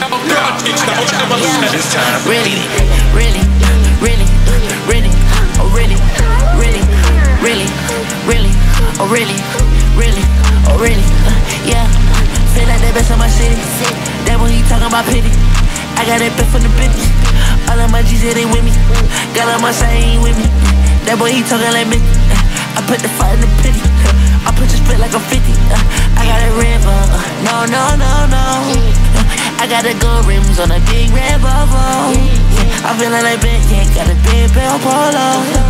This time. Really, really, really, really, oh really, really, really, really, oh really, really, oh really, yeah. Feel like the best of my city. That when he talking about pity. I got that bit from the bitch. All of my G's, they with me. Got all my side, ain't with me. That boy, he talking like me. I put the fire in the pity. I put your spit like a 50. I got a river. No, no, no, no. I got the gold rims on a big red Volvo. I feelin' like Ben, yeah, got a big bell polo.